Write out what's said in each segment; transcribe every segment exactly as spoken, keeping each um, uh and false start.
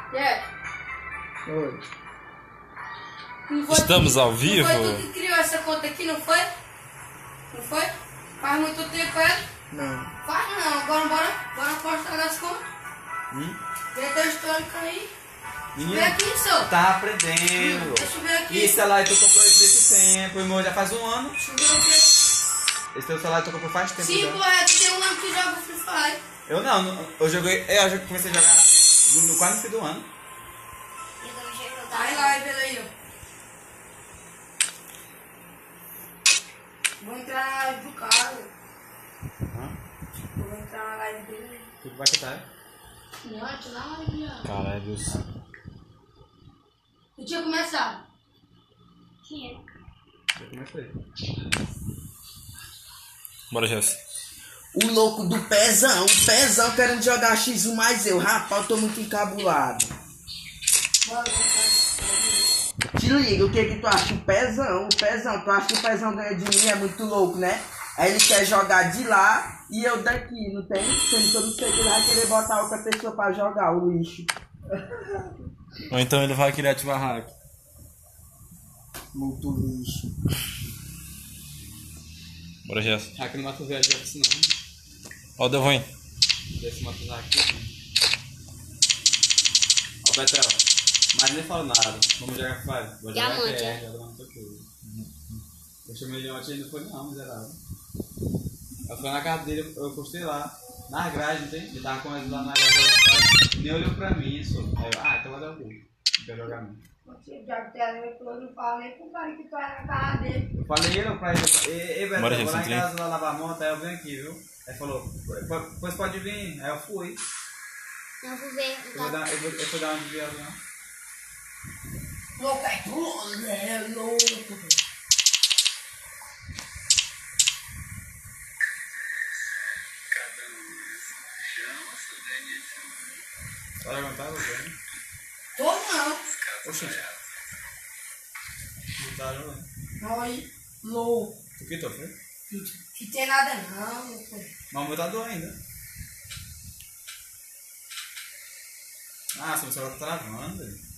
É. Oi. Estamos ao vivo? Não foi tu que criou essa conta aqui, não foi? Não foi? Faz muito tempo, é? Não. Faz não, agora bora, bora postar as contas. Hum? Vê teu histórico aí. Menino, Vê aqui, só. tá aprendendo. Hum, deixa eu ver aqui. E esse celular tu comprou desde esse tempo, irmão, já faz um ano. Deixa eu ver o quê? Esse teu celular tu comprou faz tempo. Sim, já. pô, é, tu tem um ano que joga Free Fire. Eu não, não, eu joguei, eu já comecei a jogar no, no quase no fim do ano. Vai lá e vê aí, ó. Vou entrar na live do cara. Hã? Vou entrar na live dele. Tu vai quitar? Não, tô na live já. Caralho. Tu tinha começado? Tinha. Eu comecei. Bora, Jess. O louco do pezão, o pezão querendo jogar X um mais eu. Rapaz, eu tô muito encabulado. Bora, bora. Te liga, o que que tu acha? O pezão, o pezão. Tu acha que o pezão ganha de mim? É muito louco, né? Aí ele quer jogar de lá e eu daqui, não tem? Sendo que eu não sei que ele vai querer botar outra pessoa pra jogar, o lixo. Ou então ele vai querer ativar hack. Muito lixo. Bora, Jess. Aqui não mata o velho aqui, não. Ó o Devon. Deixa eu matar aqui. Ó, Betel. Mas nem falo nada. Vamos jogar Free Fire. Vou jogar Diamante, P R, é? jogar não sei o que. Eu chamei ele ontem e não foi não, miserável. Eu fui na casa dele, eu postei lá. Na grade, não tem? Ele tava com ele lá na grade. Nem olhou pra mim, só. Aí eu, ah, então vai dar o gol. Não quer jogar não. Já que eu não falo nem pro cara que tu vai na casa dele. Eu falei ele pra ele, ei, ei, Beto, Bora, eu vou lá em Jess, casa lá lavar a moto, aí eu venho aqui, viu? Aí falou, pois pode vir. Aí eu fui. Não vou ver. Eu vou dar, eu vou, eu vou dar uma de viagem. Louco é tudo, é louco. Vai levantar, você? Tô não. Oxi. Não tá jogando. Nós, louco. Tu quitou, foi? Que tem nada não, louco. Mas o meu tá dor ainda. Ah, seu celular tá travando, velho.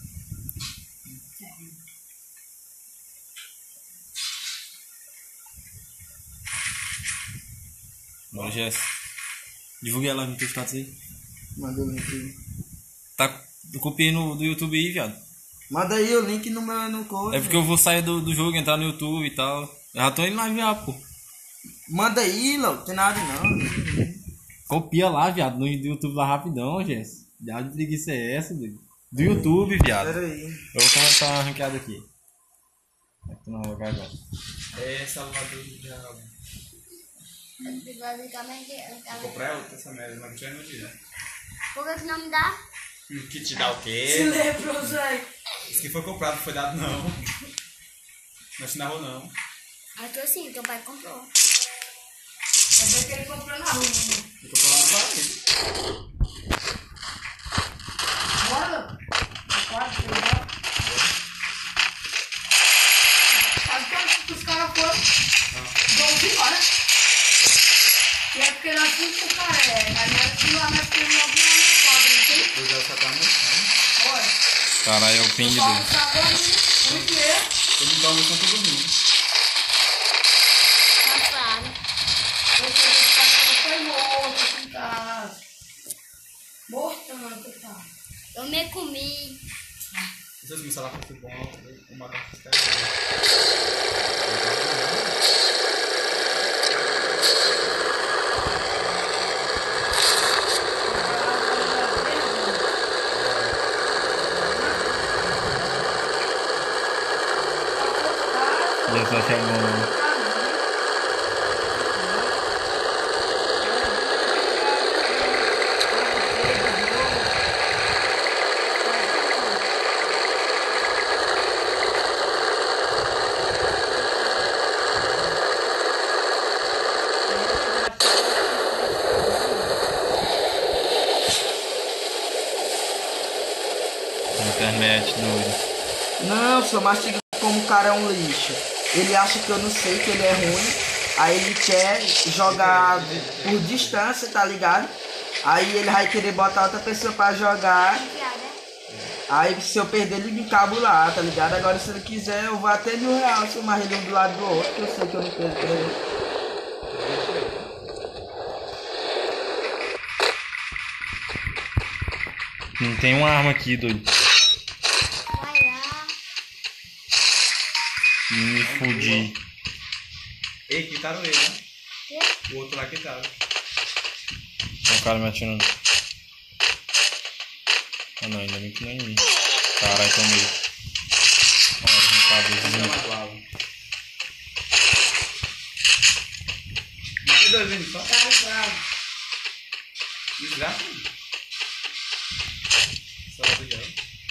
Bora, Jess. Divulgue ela no teu status aí. Manda o link aí. Tá copiando do YouTube aí, viado. Manda aí o link no meu no coisa. É porque eu vou sair do, do jogo, entrar no YouTube e tal. Eu já tô indo lá já, pô. Manda aí, louco. Tem nada não. Copia lá, viado, no YouTube lá rapidão, Jess. Já de preguiça é essa, doido? Do YouTube, viado. Pera aí. Eu vou começar uma ranqueada aqui. Não, vai agora. É, Salvador já. Vai ficar mais de... Vou comprar outra essa merda, mas não tinha no dia. Por que que não me dá? Que te dá o Se quê? lembrou, Zé. Isso que foi comprado, não foi dado não. Não te narrou não. Ah, tô assim, teu pai comprou. Eu sei que ele comprou na rua. Ele comprou lá no barulho. Bora? Pode, bora. Sabe quanto que os caras foram? Vamos embora. E é porque nós fomos pro cara, é. Mas nós fomos lá, nós fomos logo lá na quadra, não tem? O Zé só tá mostrando. Bora. Caralho, é o ping Só dele. o sabor, muito é. Ele não tá mostrando todo mundo. Tá claro. Eu sei que esse cara foi morto aqui em casa. Morto não, coitado. Eu me comi. Se vocês começarem a falar futebol, eu vou matar esses caras. Já só chamou. Internet doido. Não, só mastiga como o cara é um lixo. Ele acha que eu não sei que ele é ruim. Aí ele quer jogar por distância, tá ligado? Aí ele vai querer botar outra pessoa pra jogar. Piada. Aí se eu perder, ele me cabo lá, tá ligado? Agora se ele quiser, eu vou até mil reais se eu mais ele um do lado do outro, que eu sei que eu não perco pra ele. Não tem uma arma aqui, doido. Vai lá. Me fudi. Ei, quitaram ele, né? Quê? O outro lá quitaram. Tem um cara me atirando. Ah não, ainda bem que não é em mim. Caralho, tomei. Olha, não tá Não vizinho. uma bala. Não tem dois vindo só? Tá ligado. Desgraça. Só vai pegar.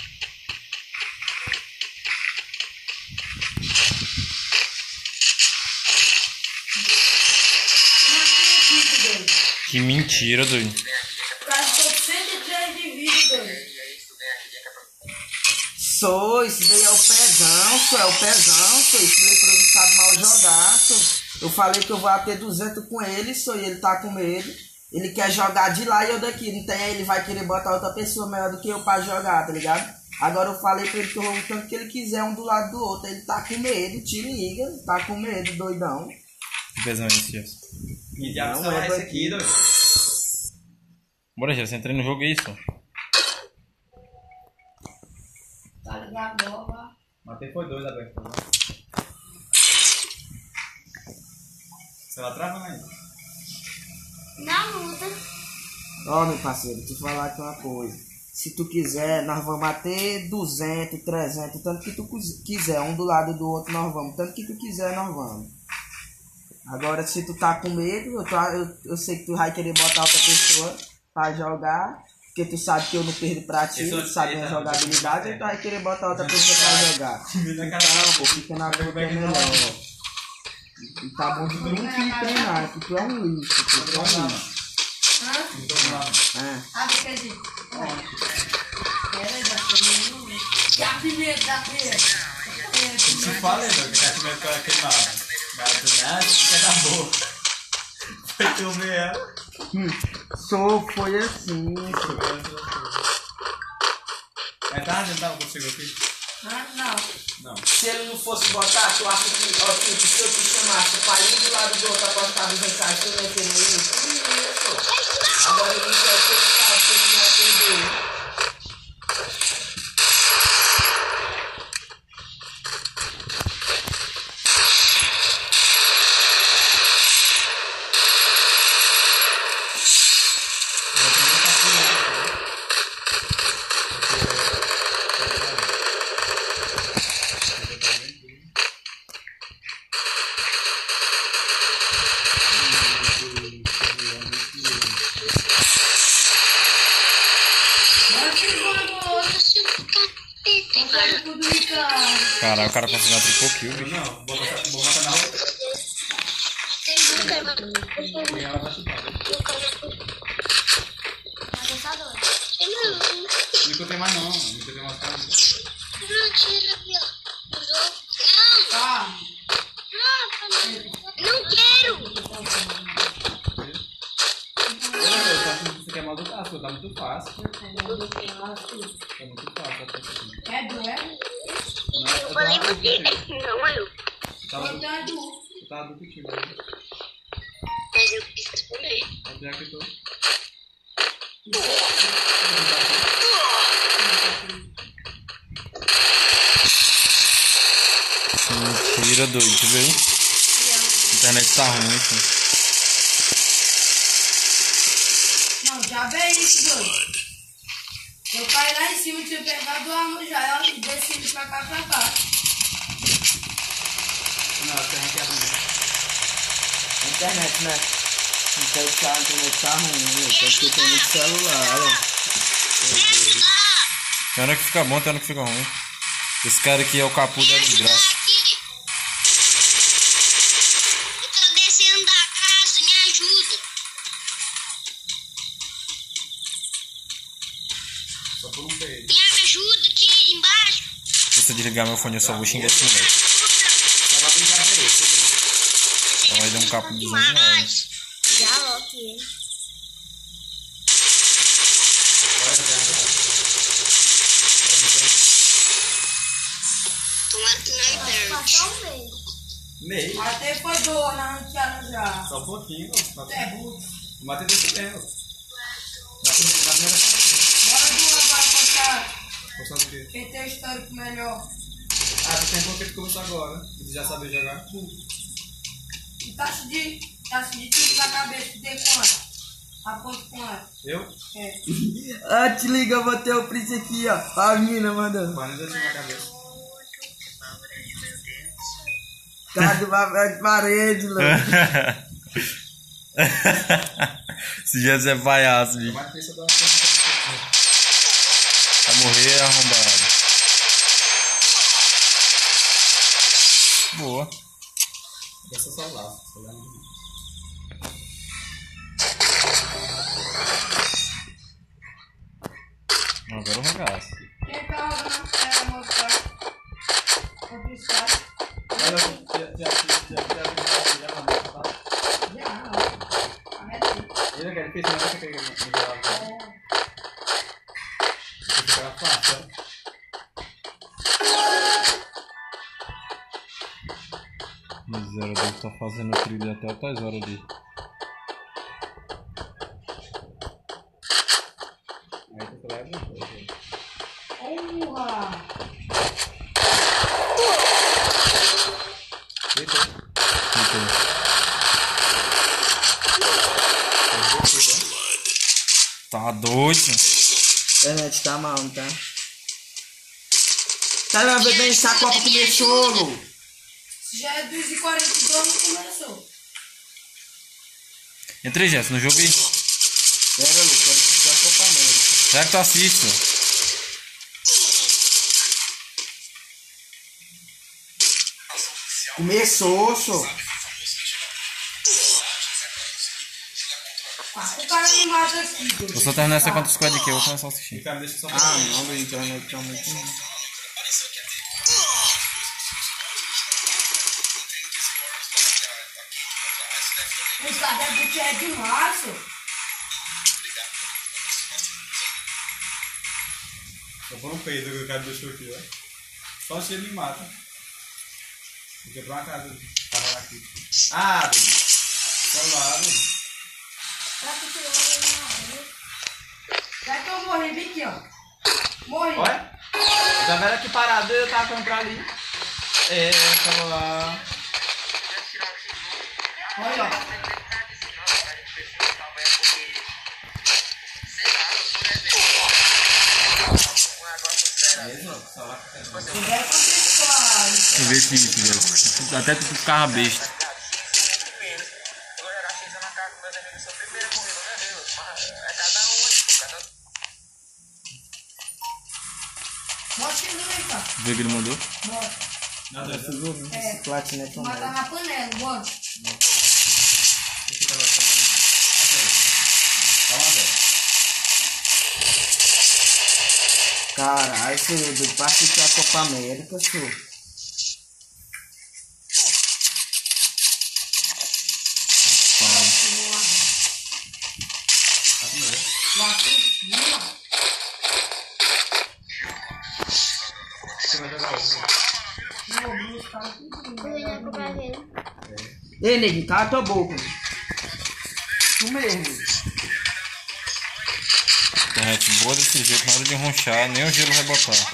Não acredito, doido. Que mentira, doido. O cara ficou cento e três de vida, doido. Sou, isso daí é o pezão, sou, é o pezão, sou, esse leproso sabe mal jogar, sou. Eu falei que eu vou até duzentos com ele, sou, e ele tá com medo. Ele quer jogar de lá e eu daqui, não tem, ele vai querer botar outra pessoa melhor do que eu pra jogar, tá ligado? Agora eu falei pra ele que eu vou o tanto que ele quiser, um do lado do outro, ele tá com medo, te liga, tá com medo, doidão. Que pesão é esse, Jess? Que diabo Não, é é esse daqui. aqui, doido? Bora, Jess, entrei no jogo, é isso? Tá ligado, ó. Matei foi dois abertos. Né? Você lá trava, né? Na luta. Ó, meu parceiro, te falar aqui uma coisa. Se tu quiser, nós vamos até duzentos, trezentos, tanto que tu quis- quiser, um do lado do outro nós vamos, tanto que tu quiser nós vamos. Agora, se tu tá com medo, eu, tô, eu, eu sei que tu vai querer botar outra pessoa pra jogar, porque tu sabe que eu não perdo pra ti, Esse tu outro- sabe minha eita, jogabilidade, não, então tu vai querer botar outra pessoa pra jogar. Então, pô, fica na tua que é melhor. E tá bom que tu não quis treinar, que tu é um lixo, pô, tu é um lixo. Hã? Então vamos lá. É. Ah, quer dizer. Peraí, da primeira. E a primeira, da primeira. Não falei, doido, que a primeira ficou queimada. Mas tu nada, fica da boa. Foi tu ver ela. Hum, sou, foi assim, sou. Mas tá, já tava contigo aqui? Ah, não. Não. Se ele não fosse botar, tu acha que, ó, tipo, se eu te chamasse pra ir do lado do outro apostar duzentos reais, tu não ia querer isso? Não ia, pô. Agora ele quer que ele sabe que ele vai perder. Agora vocês vão no outro. Bota tudo em casa. Caralho, o cara conseguiu uma triple kill, bicho. Não, vou botar, vou botar na rua. E ela vai chutar. Avançador. Não encontrei mais não, não encontrei mais cara. Tá. Não quero. Eu tô achando que você quer mal do casco, tá muito fácil. Tá muito fácil. Tá muito É doer? fácil. Eu falei você. Não, eu. Tava Eu tenho adulto. eu tava do contigo. Mas eu quis responder. Até aqui eu tô. Mentira, doido, tu viu? A internet tá ruim, filho. Não, já vê isso, doido. Eu caí lá em cima, tinha pegado o arma já, e desci pra cá, pra cá. Não, a internet é ruim. Internet, né? Então a internet tá ruim, né? Tem que ter muito celular, ó. Tem hora que fica bom, tem hora que fica ruim. Esse cara aqui é o capu da desgraça. Eu tô descendo da casa, me ajuda. Só por um peito. Me ajuda aqui embaixo. Se você desligar meu fone, eu só vou xingar esse moleque. Só vai brincar com isso. Então vai dar um capo de duzentos reais. Já logo ele. Olha, tem a só um meio. Meio. Até foi boa na ranqueada já. Só um pouquinho. Ó. É burro. O Matheus desse bem, ó. Na primeira na primeira partida. Bora do agora contar. Gostou do quê? Quem tem histórico melhor. Ah, tu tem porque tu começou agora. E tu já sabia jogar? E taxa de. Taxa de tiro na cabeça, tu tem quanto? Aponta com ela. Eu? É. Ah, te liga, eu botei o print aqui, ó. Ó a mina mandando. quarenta assim na cabeça. Cara do papel de parede, louco. Esse Jesus é palhaço, bicho. Mas pensa da coisa. Vai morrer arrombado. Boa. Dessa só lá. Só lá no... Agora eu regaço. Quem tá jogando é mostrar. Contra os caras. Olha, já, já, já, já, já, já, tá? Já, não. Arrete. Ele quer fez uma coisa que ele me falava. Isso fica fácil, Miséria, deve estar fazendo trilha até outras horas ali. Aí tu vai ver. Porra! Deitou. Tá doido? A internet tá mal, não tá? Caramba, vem bem, essa Copa começou, louco. Já é duas e quarenta e dois, não começou. Entrei, Jess, no jogo aí. Pera, louco, quero assistir a Copa América. Será que tu assiste? Ó? Começou, só. Ah, o cara me mata aqui. Eu só terminar essa contra o squad aqui, eu vou começar a assistir. Ricardo, deixa só Ah, não, da internet tá muito ruim. Esse cara é demais, senhor. Eu vou um peido que o cara deixou aqui, ó. Só se ele me mata. Vou quebrar uma casa. Tava aqui. Ah, David. Celular, David. Será que tirou ele na rua? Será que eu morri, bem aqui, ó. Morri. Olha. Eu tava aqui parado e eu tava correndo pra ali. É, celular. Olha, ó. Mesmo? Celular. Não vai acontecer. Investe isso, Jess. Até tu ficava besta. Mostra ele aí, cara. Viu que ele mandou? Mostra. Nada, Esse jogo, É. esse platina é tão Mata bom. na panela, bora. Esse cara tá Calma, velho. Caralho, senhor, do pra assistir a Copa América, senhor. Você vai jogar outro. Ei, neguinho, cala a tua boca. Tu mesmo. Internet boa desse jeito, na hora de ronchar, nem o gelo vai botar.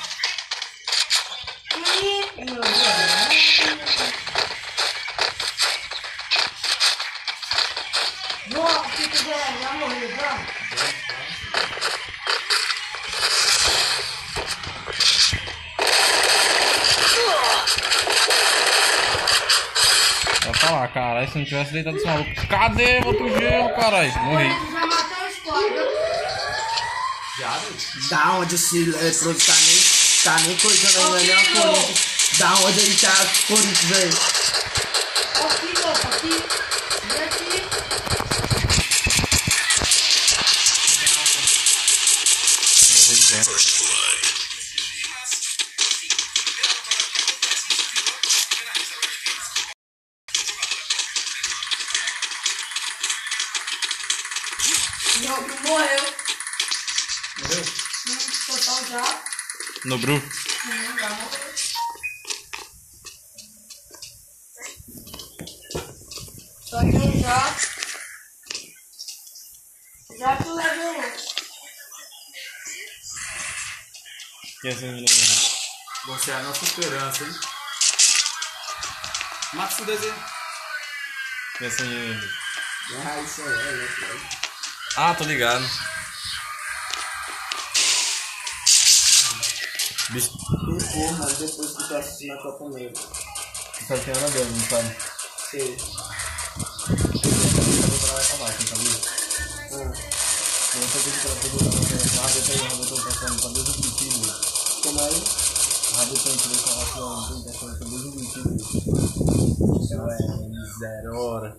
Boa, fica velho, já morreu, vamos. Vai falar, caralho, se não tivesse deitado esse maluco. Cadê outro gelo, caralho? Morri. Ele já matou os quatro. Já, David? Da onde esse eletrônico tá nem, tá nem coisando ainda, nem o Corinthians. Da onde ele tá o Corinthians aí. Aqui, louco, aqui. Vem aqui. Morri já. Não, não morreu. Morreu? Hum, total já. No Bru. Hum, já morreu. Quem é esse menino aí? Você é a nossa esperança, hein? Mata esse desenho. Quem é esse menino aí? Ah, isso aí, é, é. Ah, tô ligado. Bicho. Ficou, mas depois que tu assistir na Copa Negra. Não sabe quem era dele, não sabe? Sei. Eu não sei o que ela pegou na frente. Ah, deixa aí, eu vou tentar fazer desde o bonitinho. Como é? Ah, deixa eu ver como é que eu vou tentar fazer desde o bonitinho. Isso é zero hora.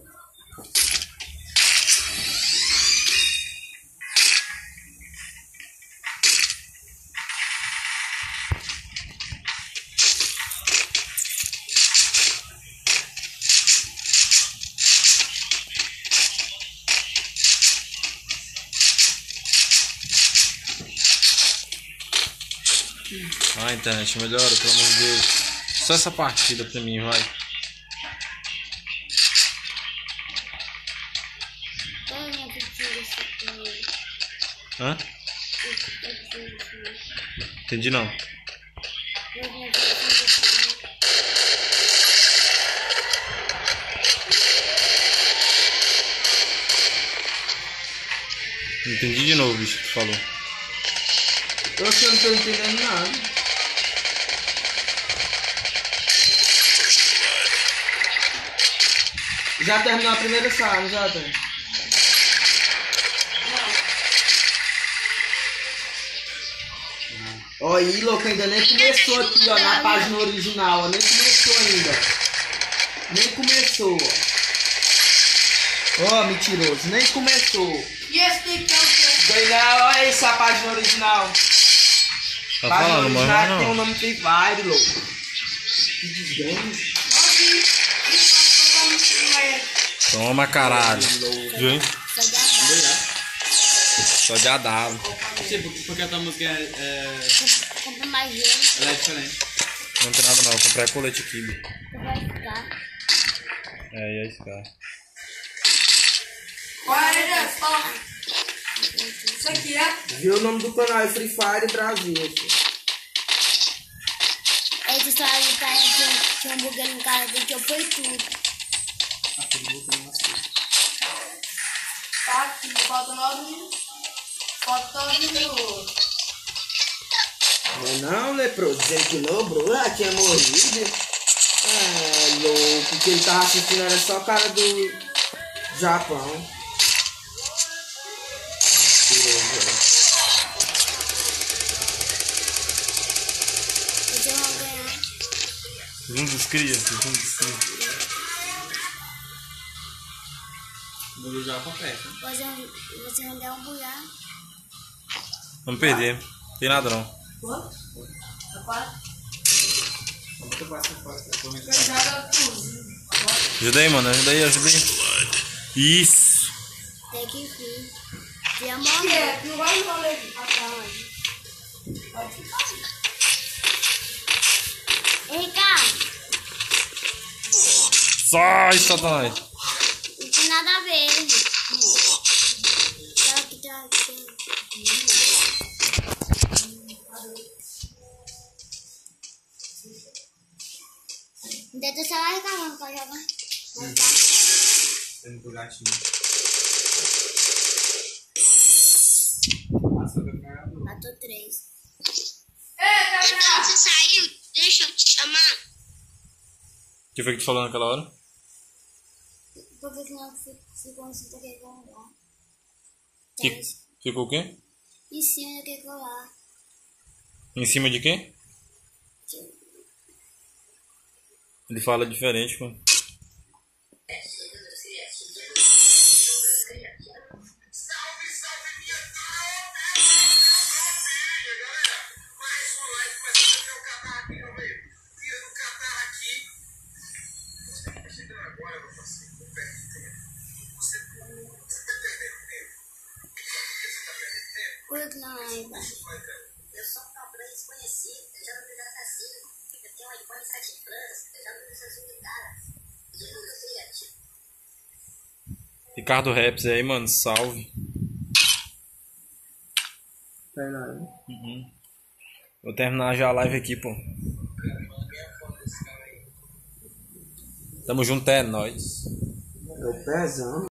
Ah, internet, melhora, pelo amor de Deus. Só essa partida pra mim, vai. Qual é a minha pedido essa coisa? Hã? Entendi não. Qual é a minha pedido essa coisa? Entendi de novo, bicho, que tu falou. Eu acho que eu não tô entendendo nada. Já terminou a primeira sala, já tem. Ó, aí, louco, ainda nem começou aqui, ó, na página original, ó, nem começou ainda. Nem começou, ó. Ó, mentiroso, nem começou. E esse daqui é o quê? Daí não, olha essa página original. Tá Página falando, mas original não. tem o nome Free Fire, louco. Que desgrama. Toma, caralho. Viu, hein? Só de abaixo. Só de adavo. Tipo, porque a tua música é, é, Compra mais gelo. ela é diferente. Não tem nada não, eu comprei a colete aqui. Bi. Você vai ficar. É, e aí, esse cara. Qual é, né? Fala. Isso aqui é? Viu o nome do canal é Free Fire Brasil. Esse só ali tá tinha, tinha um buguei no cara dele que eu fui tudo. Tá aqui, falta nove minutos. Falta nove minutos. Não é não, leproso, dizendo que não, bro, já tinha morrido. É, louco, que ele tava assistindo era só o cara do Japão. Tirou, velho. Vocês vão ganhar. Juntos dos crias, juntos dos crias. Vou jogar pra perto. Vocês vão, vocês vão dar um buiar. Vamos perder. Tem nada não. Quanto? Agora? Muito fácil, fácil. Eu tô me Você joga tudo. Ajuda aí, mano. Ajuda aí, ajuda aí. Isso. Tem que vir. Já Que morreu. é? Não vai no rolê aqui. Ei, Ricardo. Sai, Satanás. Não tem nada a ver. Tá aqui, tá aqui. Dentro do celular, Ricardo, pra jogar. Mas tá. Sendo pro gatinho. Nossa, vai ficar do... Matou três. Ei, Então Gabriel! você saiu? Deixa eu te chamar. O que foi que tu falou naquela hora? Por que que não ficou em cima daquele colar? Que... Ficou o quê? Em cima daquele colar. Em cima de quê? Ele fala diferente, mano. Por que não é embaixo? Eu sou um tal plano desconhecido, eu já não me dá cassino. Eu tenho um iPhone sete Plus, eu já não me dá de cara. Jesus, eu sei ativo. Ricardo Raps aí, mano. Salve. Tem nada. Uhum. Vou terminar já a live aqui, pô. Tamo junto, é nóis. Meu pezão.